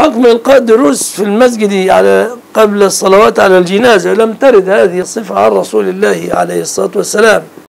حكم إلقاء دروس في المسجد قبل الصلوات على الجنازة لم ترد هذه الصفة عن رسول الله عليه الصلاة والسلام.